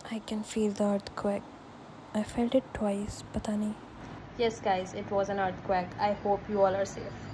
I can feel the earthquake. I felt it twice, pata nahi. Yes, guys, it was an earthquake. I hope you all are safe.